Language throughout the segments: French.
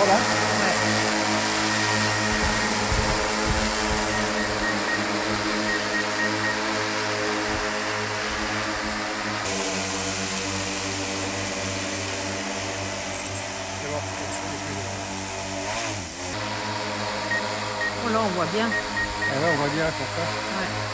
bord là. Ouais. Je vais voir si Oh là, on voit bien. ah là, on voit bien pour ça. Ouais.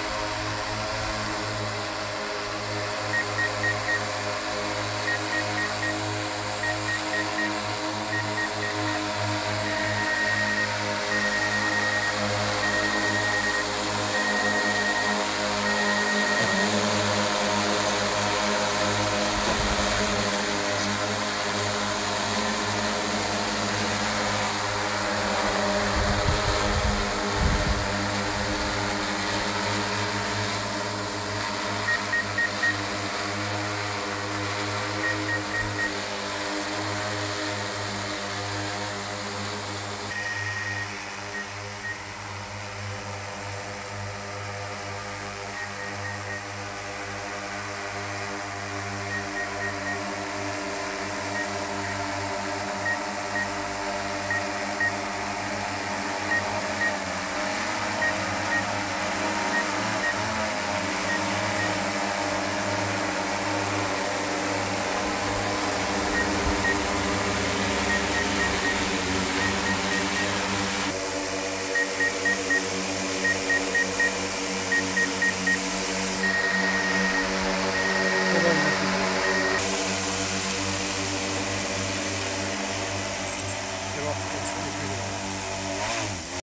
Très bonne, merci. Je vais voir si